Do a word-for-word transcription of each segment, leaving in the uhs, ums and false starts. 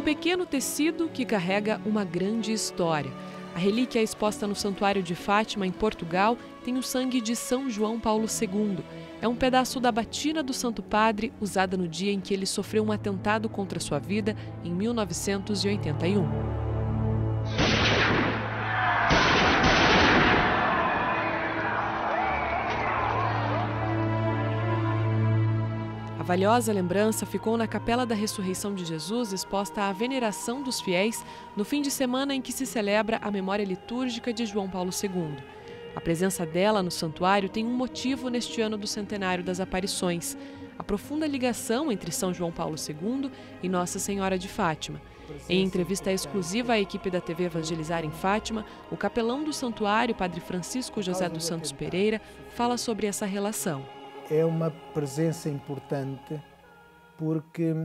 pequeno tecido que carrega uma grande história. A relíquia exposta no Santuário de Fátima, em Portugal, tem o sangue de São João Paulo segundo. É um pedaço da batina do Santo Padre, usada no dia em que ele sofreu um atentado contra sua vida, em mil novecentos e oitenta e um. A valiosa lembrança ficou na Capela da Ressurreição de Jesus, exposta à veneração dos fiéis no fim de semana em que se celebra a memória litúrgica de João Paulo segundo. A presença dela no santuário tem um motivo neste ano do centenário das aparições: a profunda ligação entre São João Paulo segundo e Nossa Senhora de Fátima. Em entrevista exclusiva à equipe da T V Evangelizar em Fátima, o capelão do santuário, Padre Francisco José dos Santos Pereira, fala sobre essa relação. É uma presença importante porque,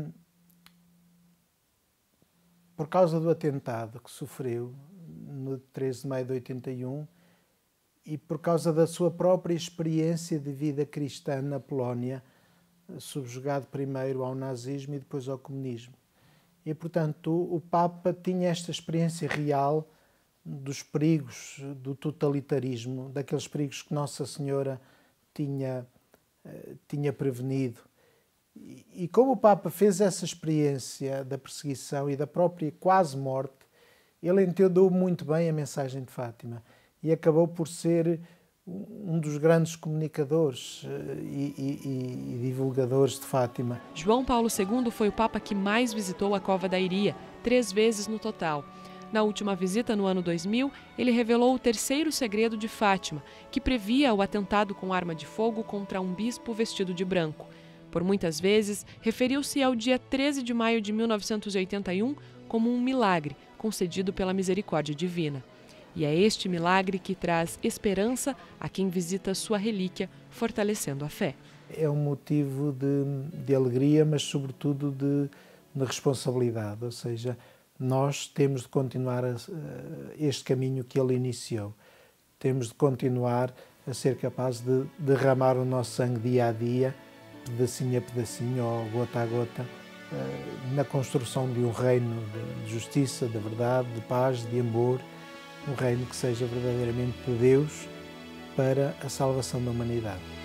por causa do atentado que sofreu no treze de maio de oitenta e um e por causa da sua própria experiência de vida cristã na Polónia, subjugado primeiro ao nazismo e depois ao comunismo. E, portanto, o Papa tinha esta experiência real dos perigos do totalitarismo, daqueles perigos que Nossa Senhora tinha tinha prevenido. E como o Papa fez essa experiência da perseguição e da própria quase morte, ele entendeu muito bem a mensagem de Fátima e acabou por ser um dos grandes comunicadores e, e, e divulgadores de Fátima. João Paulo segundo foi o Papa que mais visitou a Cova da Iria, três vezes no total. Na última visita, no ano dois mil, ele revelou o terceiro segredo de Fátima, que previa o atentado com arma de fogo contra um bispo vestido de branco. Por muitas vezes, referiu-se ao dia treze de maio de mil novecentos e oitenta e um como um milagre concedido pela misericórdia divina. E é este milagre que traz esperança a quem visita sua relíquia, fortalecendo a fé. É um motivo de, de alegria, mas sobretudo de, de responsabilidade, ou seja, nós temos de continuar a, a este caminho que ele iniciou. Temos de continuar a ser capazes de derramar o nosso sangue dia a dia, pedacinho a pedacinho ou gota a gota, na construção de um reino de justiça, de verdade, de paz, de amor, um reino que seja verdadeiramente de Deus para a salvação da humanidade.